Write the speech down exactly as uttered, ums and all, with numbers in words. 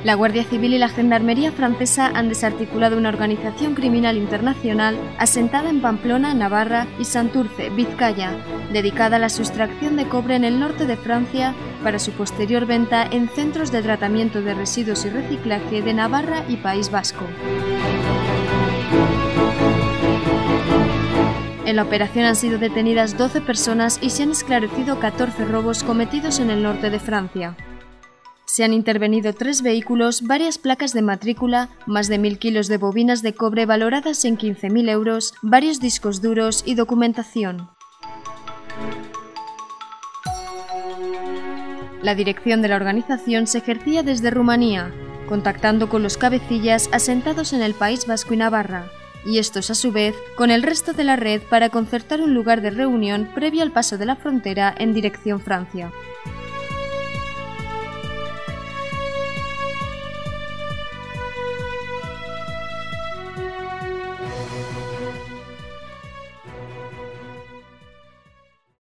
La Guardia Civil y la Gendarmería francesa han desarticulado una organización criminal internacional asentada en Pamplona, Navarra y Santurce, Vizcaya, dedicada a la sustracción de cobre en el norte de Francia para su posterior venta en centros de tratamiento de residuos y reciclaje de Navarra y País Vasco. En la operación han sido detenidas doce personas y se han esclarecido catorce robos cometidos en el norte de Francia. Se han intervenido tres vehículos, varias placas de matrícula, más de mil kilos de bobinas de cobre valoradas en quince mil euros, varios discos duros y documentación. La dirección de la organización se ejercía desde Rumanía, contactando con los cabecillas asentados en el País Vasco y Navarra, y estos a su vez con el resto de la red para concertar un lugar de reunión previo al paso de la frontera en dirección Francia.